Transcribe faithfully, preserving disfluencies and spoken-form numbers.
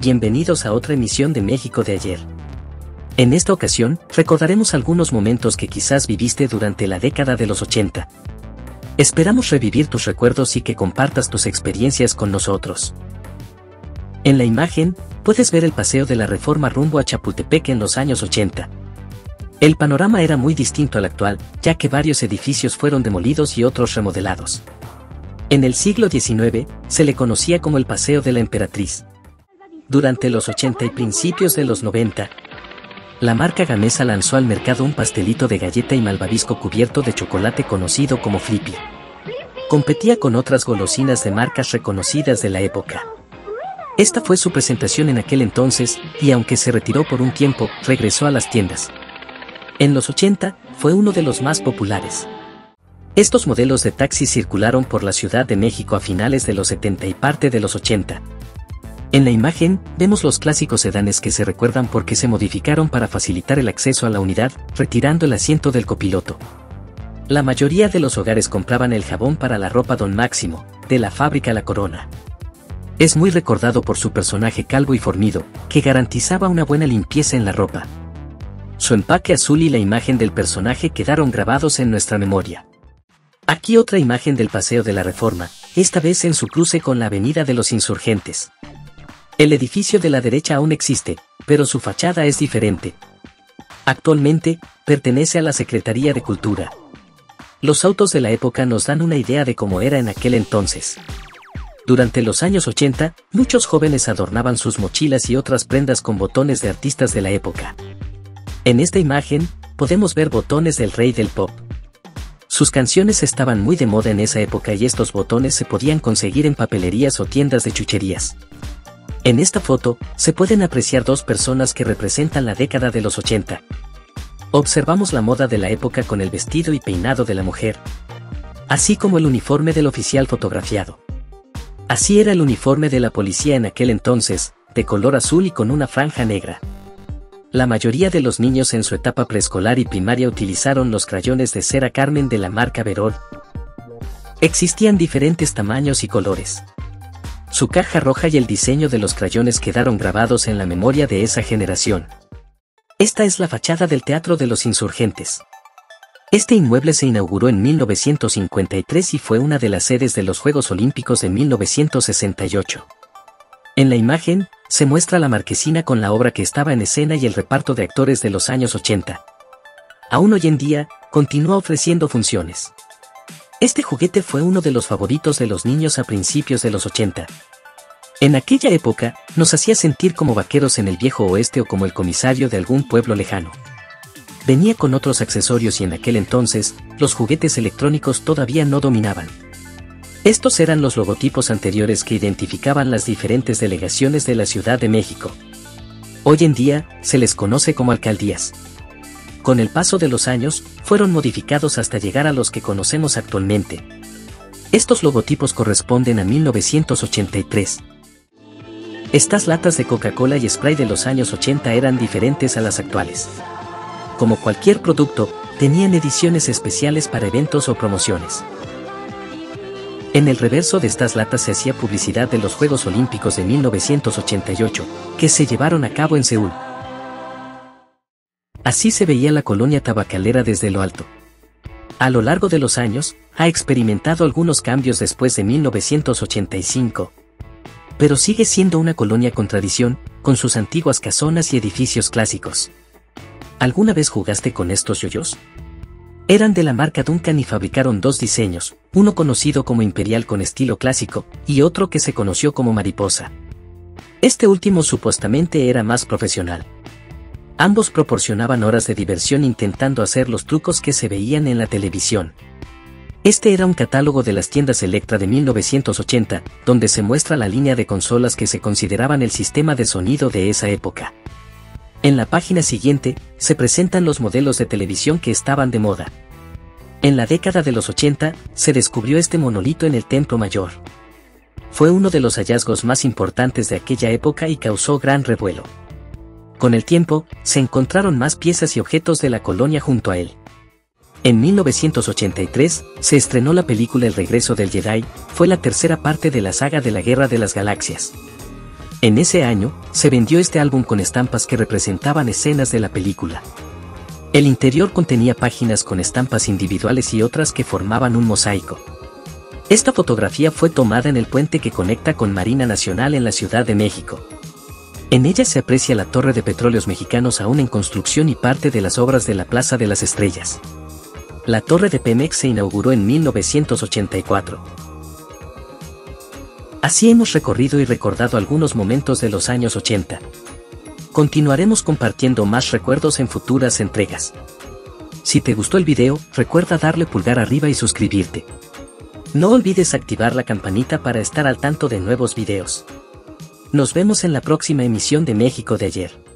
bienvenidos a otra emisión de México de ayer. En esta ocasión, recordaremos algunos momentos que quizás viviste durante la década de los ochenta. Esperamos revivir tus recuerdos y que compartas tus experiencias con nosotros. En la imagen, puedes ver el paseo de la Reforma rumbo a Chapultepec en los años ochenta. El panorama era muy distinto al actual, ya que varios edificios fueron demolidos y otros remodelados. En el siglo diecinueve, se le conocía como el Paseo de la Emperatriz. Durante los ochenta y principios de los noventa, la marca Gamesa lanzó al mercado un pastelito de galleta y malvavisco cubierto de chocolate conocido como Flippy. Competía con otras golosinas de marcas reconocidas de la época. Esta fue su presentación en aquel entonces, y aunque se retiró por un tiempo, regresó a las tiendas. En los ochenta, fue uno de los más populares. Estos modelos de taxi circularon por la Ciudad de México a finales de los setenta y parte de los ochenta. En la imagen, vemos los clásicos sedanes que se recuerdan porque se modificaron para facilitar el acceso a la unidad, retirando el asiento del copiloto. La mayoría de los hogares compraban el jabón para la ropa Don Máximo, de la fábrica La Corona. Es muy recordado por su personaje calvo y fornido, que garantizaba una buena limpieza en la ropa. Su empaque azul y la imagen del personaje quedaron grabados en nuestra memoria. Aquí otra imagen del Paseo de la Reforma, esta vez en su cruce con la Avenida de los Insurgentes. El edificio de la derecha aún existe, pero su fachada es diferente. Actualmente, pertenece a la Secretaría de Cultura. Los autos de la época nos dan una idea de cómo era en aquel entonces. Durante los años ochenta, muchos jóvenes adornaban sus mochilas y otras prendas con botones de artistas de la época. En esta imagen, podemos ver botones del rey del pop. Sus canciones estaban muy de moda en esa época y estos botones se podían conseguir en papelerías o tiendas de chucherías. En esta foto, se pueden apreciar dos personas que representan la década de los ochenta. Observamos la moda de la época con el vestido y peinado de la mujer, así como el uniforme del oficial fotografiado. Así era el uniforme de la policía en aquel entonces, de color azul y con una franja negra. La mayoría de los niños en su etapa preescolar y primaria utilizaron los crayones de cera Carmen de la marca Verol. Existían diferentes tamaños y colores. Su caja roja y el diseño de los crayones quedaron grabados en la memoria de esa generación. Esta es la fachada del Teatro de los Insurgentes. Este inmueble se inauguró en mil novecientos cincuenta y tres y fue una de las sedes de los Juegos Olímpicos de mil novecientos sesenta y ocho. En la imagen, se muestra la marquesina con la obra que estaba en escena y el reparto de actores de los años ochenta. Aún hoy en día, continúa ofreciendo funciones. Este juguete fue uno de los favoritos de los niños a principios de los ochenta. En aquella época, nos hacía sentir como vaqueros en el viejo oeste o como el comisario de algún pueblo lejano. Venía con otros accesorios y en aquel entonces, los juguetes electrónicos todavía no dominaban. Estos eran los logotipos anteriores que identificaban las diferentes delegaciones de la Ciudad de México. Hoy en día, se les conoce como alcaldías. Con el paso de los años, fueron modificados hasta llegar a los que conocemos actualmente. Estos logotipos corresponden a mil novecientos ochenta y tres. Estas latas de Coca-Cola y Sprite de los años ochenta eran diferentes a las actuales. Como cualquier producto, tenían ediciones especiales para eventos o promociones. En el reverso de estas latas se hacía publicidad de los Juegos Olímpicos de mil novecientos ochenta y ocho, que se llevaron a cabo en Seúl. Así se veía la colonia tabacalera desde lo alto. A lo largo de los años, ha experimentado algunos cambios después de mil novecientos ochenta y cinco. Pero sigue siendo una colonia con tradición, con sus antiguas casonas y edificios clásicos. ¿Alguna vez jugaste con estos yoyos? Eran de la marca Duncan y fabricaron dos diseños, uno conocido como Imperial con estilo clásico, y otro que se conoció como Mariposa. Este último supuestamente era más profesional. Ambos proporcionaban horas de diversión intentando hacer los trucos que se veían en la televisión. Este era un catálogo de las tiendas Electra de mil novecientos ochenta, donde se muestra la línea de consolas que se consideraban el sistema de sonido de esa época. En la página siguiente, se presentan los modelos de televisión que estaban de moda. En la década de los ochenta, se descubrió este monolito en el Templo Mayor. Fue uno de los hallazgos más importantes de aquella época y causó gran revuelo. Con el tiempo, se encontraron más piezas y objetos de la colonia junto a él. En mil novecientos ochenta y tres, se estrenó la película El regreso del Jedi, fue la tercera parte de la saga de la Guerra de las Galaxias. En ese año, se vendió este álbum con estampas que representaban escenas de la película. El interior contenía páginas con estampas individuales y otras que formaban un mosaico. Esta fotografía fue tomada en el puente que conecta con Marina Nacional en la Ciudad de México. En ella se aprecia la Torre de Petróleos Mexicanos aún en construcción y parte de las obras de la Plaza de las Estrellas. La Torre de Pemex se inauguró en mil novecientos ochenta y cuatro. Así hemos recorrido y recordado algunos momentos de los años ochenta. Continuaremos compartiendo más recuerdos en futuras entregas. Si te gustó el video, recuerda darle pulgar arriba y suscribirte. No olvides activar la campanita para estar al tanto de nuevos videos. Nos vemos en la próxima emisión de México de ayer.